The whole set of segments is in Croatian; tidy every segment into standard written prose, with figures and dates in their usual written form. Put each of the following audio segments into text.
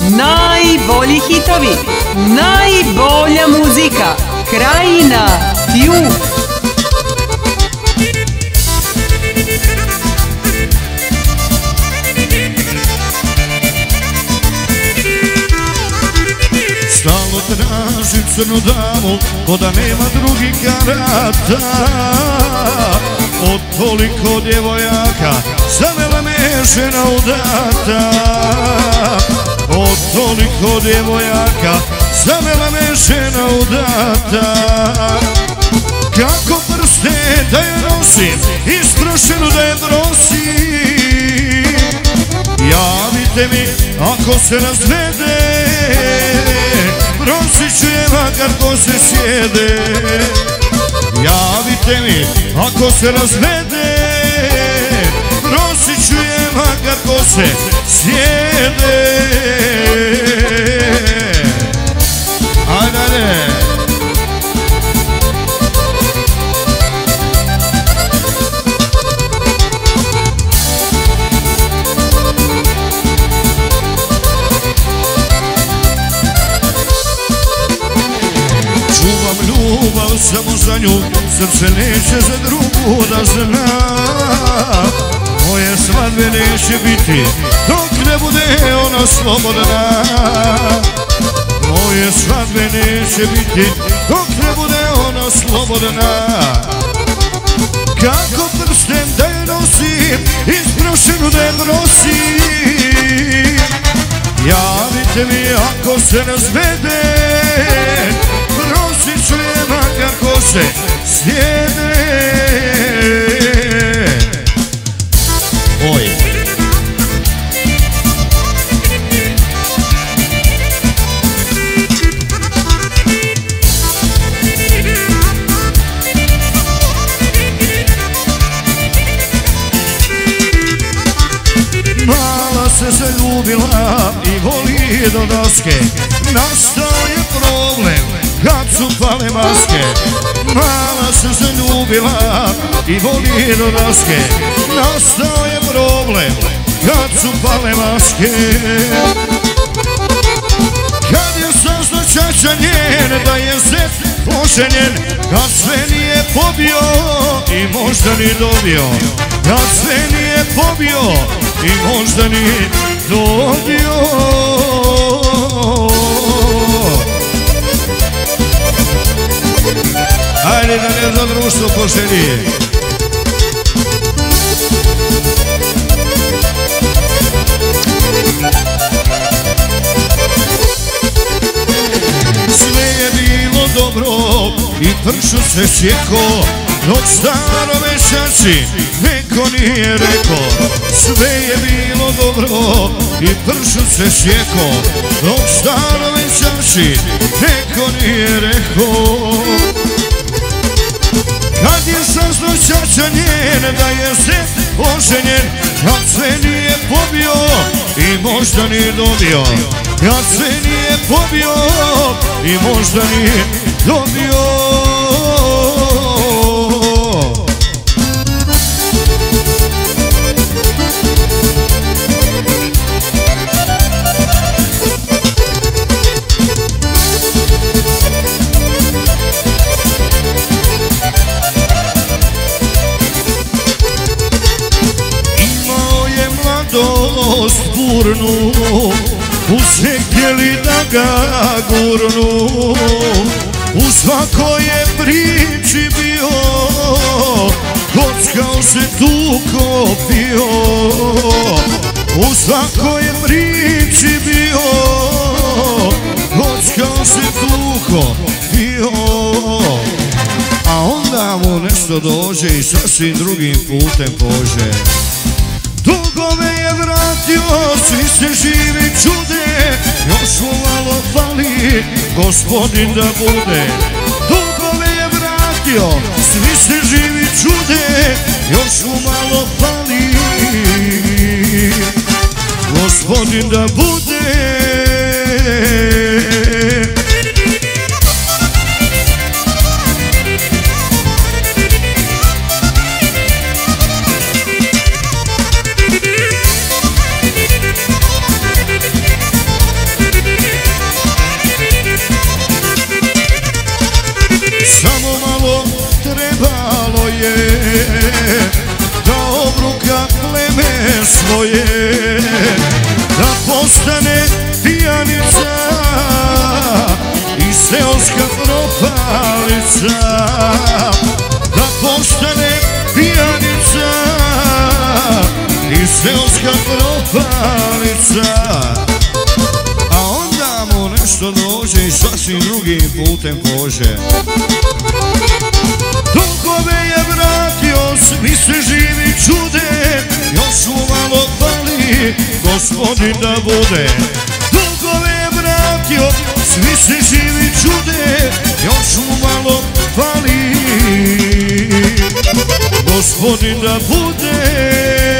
Najbolji hitovi, najbolja muzika, Krajina Tube. Stalno tražim crnu damu, ko da nema drugih karata. Od toliko djevojaka zavela me žena udata. Od toliko djevojaka zavela me žena udata. Kako prste da je nosim, istrošenu da je brosim. Javite mi ako se razvede, prosit ću je makar ko se sjede. Javite mi ako se razvede, prosit ću je makar ko se sjede. Ajde. Čuvam ljubav samo za nju, srce neće za drugu da zna. Moje svadbe neće biti dok ne bude ona slobodna. Moje svadbe neće biti dok ne bude ona slobodna. Kako prstem da je nosim, isprošenu da je brosim. Javite mi ako se razvede, prosit ću je makar ko se sjede. Oj. Mala se zaljubila i voli do daske, nastao je problem kad su pale maske. Mala se zaljubila i voli do daske, nastao je problem kad su pale maske. Kad je saznao čača njen da je zet poženjen, kad sve nije pobio i možda ni dobio. Kad sve nije pobio i možda ni dobio. Ajde da ne za društvo poželije. Sve je bilo dobro i pršut se sjeko, dok starome čači neko nije rekao. Sve je bilo dobro i pršut se sjeko, dok starome čači neko nije rekao. Kad je saznao čača njen da je zet oženjen, kad sve nije pobio i možda nije dobio. Kad sve nije pobio i možda nije dobio. Burnu, use htjeli da ga gurnu, u svakoj je priči bio, kockao se tuko pio. U svakoj je priči bio, kockao se tuko pio. A onda mu nešto dođe i sasvim drugim putem pođe. Dugove je vratio, svi se živi čude, još mu malo fali gospodin da bude. Dugove je vratio, svi se živi čude, još mu malo fali gospodin da bude. svoje, da postane pijanica i seoska propalica, da postane pijanica i seoska propalica, a onda mu nešto dođe i sasvim drugim putem pože. Dugove je vratio, svi se živi čude, još mu malo fali gospodin da bude. Dugove je vratio, svi se živi čude, još mu malo fali gospodin da bude.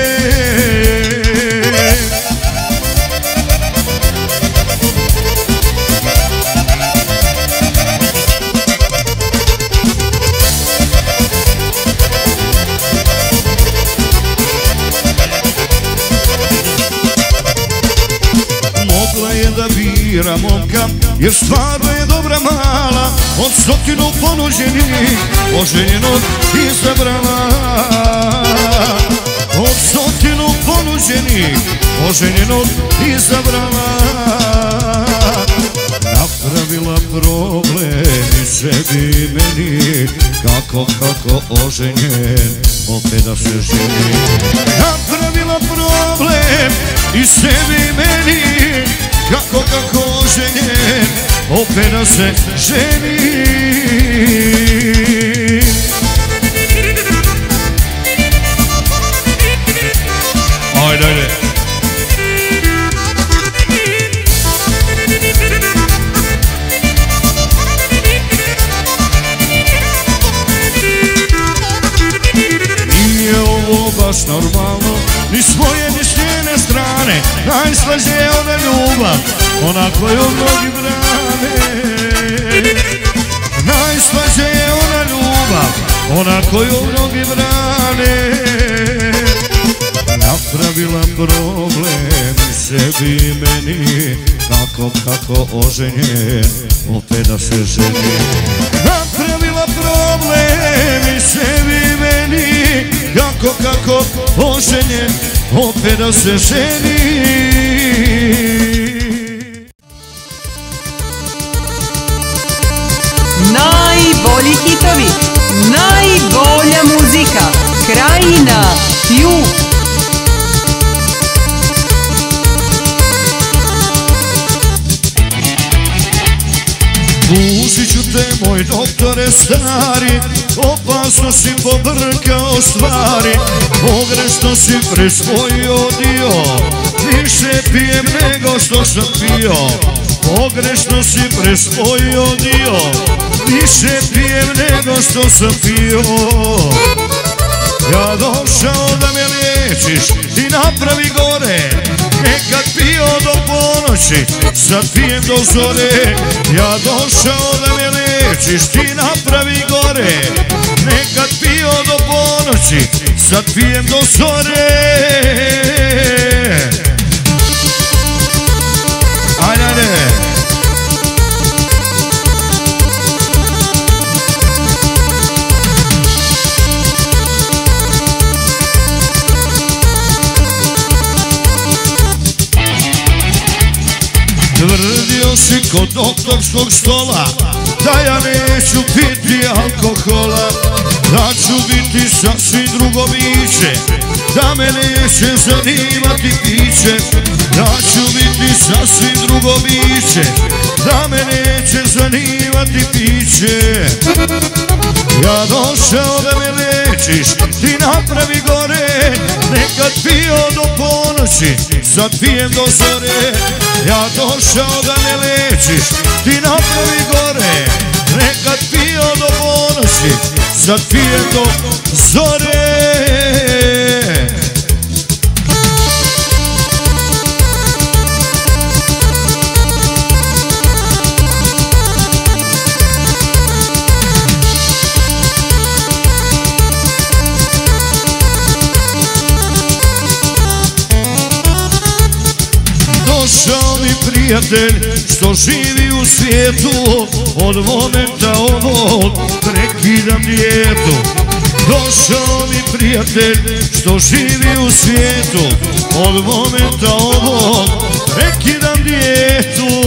Da bira momka, jer stvarno je dobra mala, od 100 ponuđenih oženjenog izabrala. Od 100 ponuđenih oženjenog izabrala. Napravila problem i sebi i meni, kako oženjen opet da se ženi. Napravila problem i sebi i meni, kako oženjen opet da se ženi. Ajde, ajde. Nije ovo baš normalno, ni svoje ni s njene strane. Najslađe je ona ljubav, ona koju mnogi brane. Najslađe je ona ljubav, ona koju mnogi brane. Napravila problem i sebi i meni, kako oženjen opet da se ženi. Napravila problem i sebi i meni, kako oženjen opet da se ženi. Najbolji hitovi, najbolja muzika, Krajina Tju. Tužit ću te, moj doktore stari, opasno si pobrkao stvari, pogrešno si presvojio dio, više pijem nego što sam pio. Pogrešno si presvojio dio, više pijem nego što sam pio. Ja došao da me liječiš i napravi gore, nekad pio do ponoći, sad pijem do zore. Ja došao da me liječiš, ti napravi gore, nekad pio do ponoći, sad pijem do zore. Ajde, ajde. Tvrdio si kod doktorskog stola da ja neću piti alkohola, da ću biti sasvim drugo biće, da me neće zanimati piće. Da ću biti sasvim drugo biće, da me neće zanimati piće. Ja došao da me lečiš, ti napravi gore, nekad pio do ponoći, sad pijem do zore. Ja došao da me lečiš, ti napravi gore, nekad pio do ponoći, sad pijem do zore. Došao mi prijatelj što živi u svijetu, od momenta ovog prekidam dijetu. došao mi prijatelj što živi u svijetu. Od momenta ovog prekidam dijetu.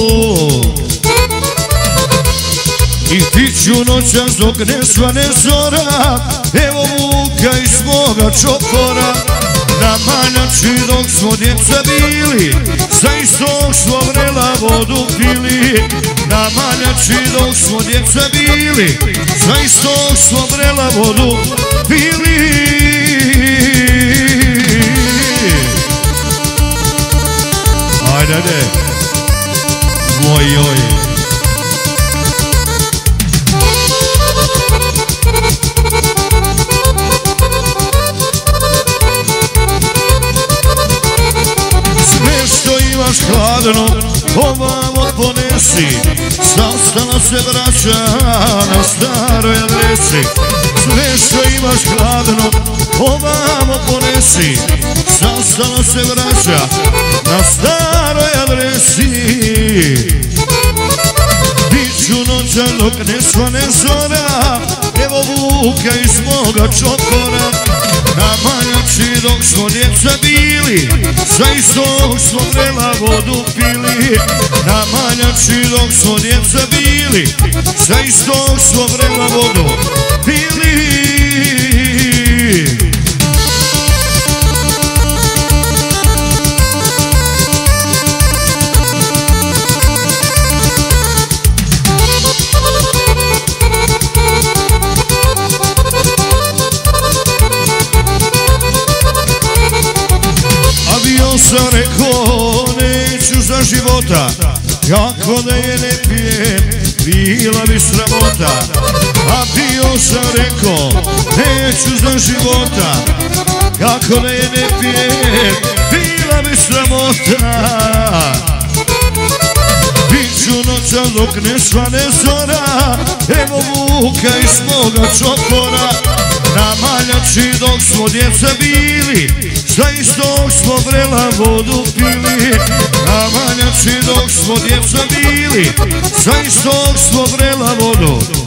I piću noćas dok ne svane zora, evo Vuka iz moga čopora. Na Maljači dok smo djeca bili, sa istog smo vrela vodu pili. Na Maljači dok smo djeca bili, sa istog smo vrela vodu pili. Ajde, moj joj. Hladno ovamo ponesi, sastala se braća na staroj adresi. Sve što imaš hladno ovamo ponesi, sastala se braća na staroj adresi. Piću noća dok ne svane zora, evo Vuka iz moga čopora. Na Maljači dok smo djeca bili, sa istog smo vrela vodu pili. Na Maljači dok smo djeca bili, sa istog smo vrela vodu pili. Sam rekao neću za života, kako da je ne pijem, bila bi sramota. A bio sam rekao neću za života, kako da je ne pijem, bila bi sramota. Piću noća dok ne svane zora, evo Vuka iz moga čopora. Na Maljači dok smo djeca bili, sa istog smo vrela vodu pili. Na Maljači dok smo djeca bili, sa istog smo vrela vodu